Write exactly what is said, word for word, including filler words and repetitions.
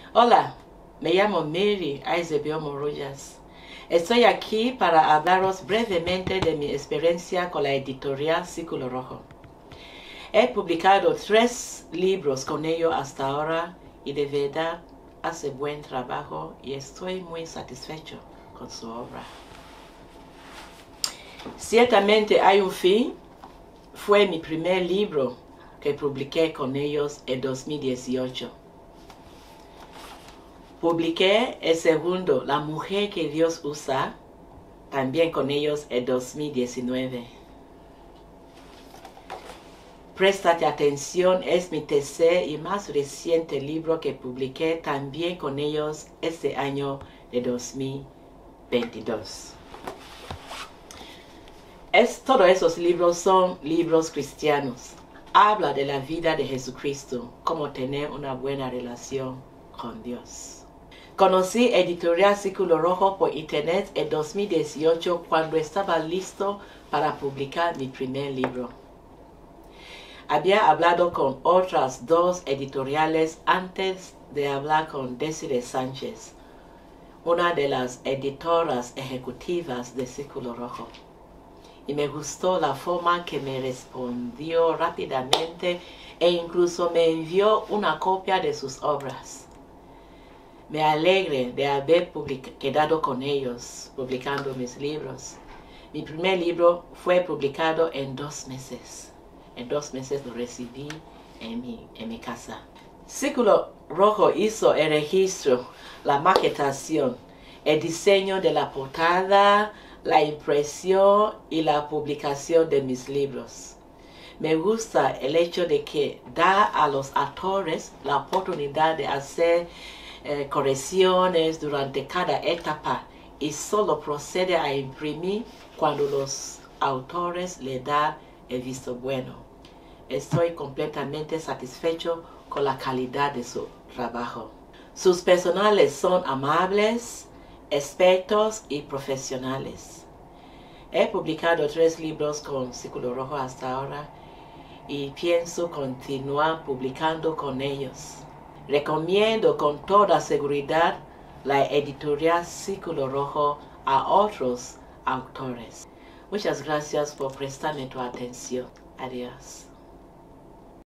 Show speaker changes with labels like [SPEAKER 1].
[SPEAKER 1] Hola, me llamo Mary Aizebeomo Rogers. Estoy aquí para hablaros brevemente de mi experiencia con la editorial Círculo Rojo. He publicado tres libros con ellos hasta ahora y de verdad hace buen trabajo y estoy muy satisfecho con su obra. Ciertamente hay un fin. Fue mi primer libro que publiqué con ellos en dos mil dieciocho. Publiqué el segundo, La mujer que Dios usa, también con ellos en dos mil diecinueve. Préstate atención, es mi tercer y más reciente libro que publiqué también con ellos este año de dos mil veintidós. Es, todos esos libros son libros cristianos. Habla de la vida de Jesucristo, cómo tener una buena relación con Dios. Conocí Editorial Círculo Rojo por internet en dos mil dieciocho cuando estaba listo para publicar mi primer libro. Había hablado con otras dos editoriales antes de hablar con Desiree Sánchez, una de las editoras ejecutivas de Círculo Rojo. Y me gustó la forma que me respondió rápidamente e incluso me envió una copia de sus obras. Me alegro de haber quedado con ellos publicando mis libros. Mi primer libro fue publicado en dos meses. En dos meses lo recibí en mi, en mi casa. Círculo Rojo hizo el registro, la maquetación, el diseño de la portada, la impresión y la publicación de mis libros. Me gusta el hecho de que da a los autores la oportunidad de hacer eh, correcciones durante cada etapa y solo procede a imprimir cuando los autores le dan el visto bueno. Estoy completamente satisfecho con la calidad de su trabajo. Sus personales son amables, expertos y profesionales. He publicado tres libros con Círculo Rojo hasta ahora y pienso continuar publicando con ellos. Recomiendo con toda seguridad la editorial Círculo Rojo a otros autores. Muchas gracias por prestarme tu atención. Adiós.